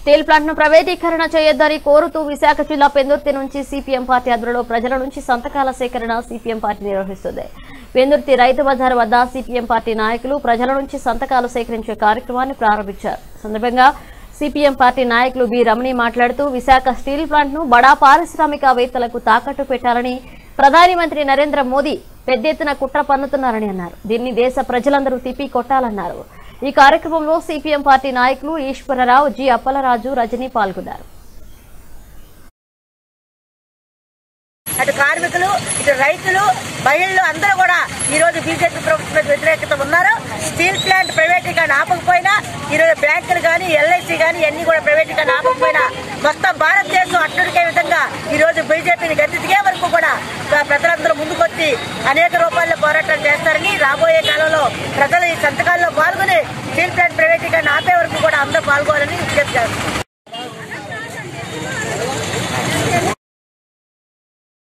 Steel plant ను ప్రైవేటీకరణ చేయొద్దని కోరుతూ విశాఖ జిల్లా పెందుర్తి నుంచి సిపిఎం పార్టీ ఆధ్వర్యంలో ప్రజల నుంచి సంతకాల సేకరణ సిపిఎం పార్టీ నిర్వహిస్తుంది. పెందుర్తి రైతు బజార్ వద్ద సిపిఎం పార్టీ నాయకులు ప్రజల నుంచి సంతకాలు సేకరించే కార్యక్రమాన్ని ప్రారంభించారు. సందర్భంగా సిపిఎం పార్టీ నాయకులు బి రమణి మాట్లాడుతూ విశాఖ స్టీల్ ప్లాంట్ ను బడా పారిశ్రామికవేత్తలకు తాకట్టు పెట్టాలని ప్రధాని మంత్రి నరేంద్ర మోదీ పెద్ద ఎత్తున కుట్ర పన్నుతున్నారని అన్నారు. దీన్ని దేశ ప్రజలందరూ తిప్పి కొట్టాలన్నారు. ఈ కార్యక్రమంలో సిపిఎం పార్టీ నాయకులు ఈశ్వరరావు, జి అప్పలరాజు, రజని పాల్గొన్నారు. అటు కార్మికులు, ఇటు రైతులు, మహిళలు అందరూ కూడా ఈ రోజు బీజేపీ ప్రభుత్వం వ్యతిరేకత ఉన్నారు. స్టీల్ ప్లాంట్ ప్రైవేటీకరణ ఆపకపోయినా ఈ రోజు బ్యాంకులు కానీ, ఎల్ఐసి కానీ అన్ని కూడా ప్రైవేటీకరణ ఆపకపోయినా మొత్తం భారతదేశం అట్టుడికే విధంగా ఈ రోజు బీజేపీని గట్టి దిగే వరకు కూడా ప్రజలందరూ ముందుకొచ్చి అనేక రూపాయల్లో పోరాటాలు చేస్తారని, రాబోయే కాలంలో ప్రజలు ఈ సంతకాల్లో పాల్గొని స్టీల్ ప్లాంట్ ప్రైవేటీకరణ ఆపే వరకు కూడా అందరూ పాల్గొనాలని విజ్ఞప్తి చేస్తారు.